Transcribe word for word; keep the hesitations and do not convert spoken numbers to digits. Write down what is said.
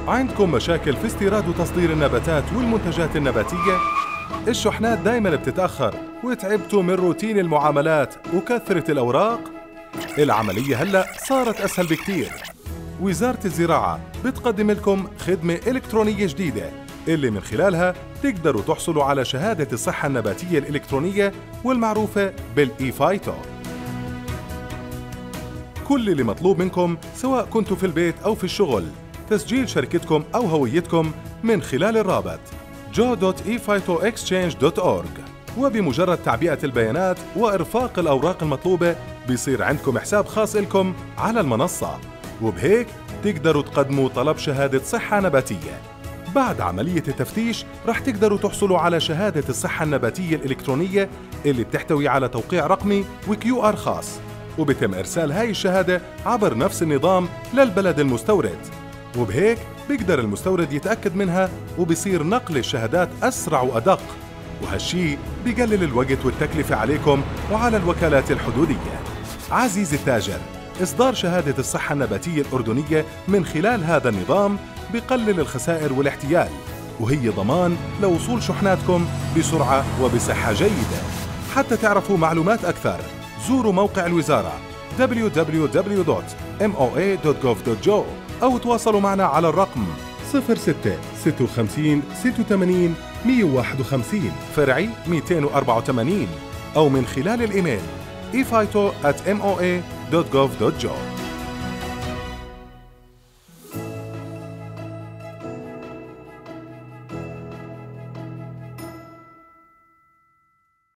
عندكم مشاكل في استيراد وتصدير النباتات والمنتجات النباتية؟ الشحنات دايماً بتتأخر وتعبتوا من روتين المعاملات وكثرة الأوراق؟ العملية هلأ صارت أسهل بكتير. وزارة الزراعة بتقدم لكم خدمة إلكترونية جديدة اللي من خلالها تقدروا تحصلوا على شهادة الصحة النباتية الإلكترونية والمعروفة بالإي فايتو. كل اللي مطلوب منكم سواء كنتوا في البيت أو في الشغل تسجيل شركتكم أو هويتكم من خلال الرابط جو دوت إي فايتو إكسشينج دوت أورج، وبمجرد تعبئة البيانات وإرفاق الأوراق المطلوبة بيصير عندكم حساب خاص لكم على المنصة، وبهيك تقدروا تقدموا طلب شهادة صحة نباتية. بعد عملية التفتيش رح تقدروا تحصلوا على شهادة الصحة النباتية الإلكترونية اللي بتحتوي على توقيع رقمي وكيو آر خاص، وبتم إرسال هاي الشهادة عبر نفس النظام للبلد المستورد، وبهيك بيقدر المستورد يتأكد منها وبصير نقل الشهادات أسرع وأدق، وهالشي بيقلل الوقت والتكلفة عليكم وعلى الوكالات الحدودية. عزيزي التاجر، إصدار شهادة الصحة النباتية الأردنية من خلال هذا النظام بقلل الخسائر والاحتيال، وهي ضمان لوصول شحناتكم بسرعة وبصحة جيدة. حتى تعرفوا معلومات أكثر زوروا موقع الوزارة دبليو دبليو دبليو دوت إم أو إيه دوت جوف دوت جي أو تواصلوا معنا على الرقم صفر ستة ستة وخمسين ستة وثمانين مئة وواحد وخمسين فرعي مئتين وأربعة وثمانين، أو من خلال الإيميل إي فايتو آت إم أو إيه دوت جوف دوت جي.